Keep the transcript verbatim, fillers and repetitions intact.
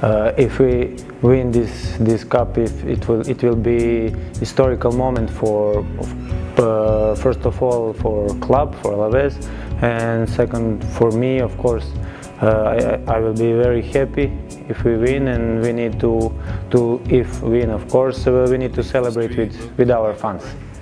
Uh, if we win this this cup, if it will it will be historical moment for uh, first of all for club, for Alaves, and second for me, of course. Uh, I, I will be very happy if we win, and we need to to if win, of course, uh, we need to celebrate with with our fans.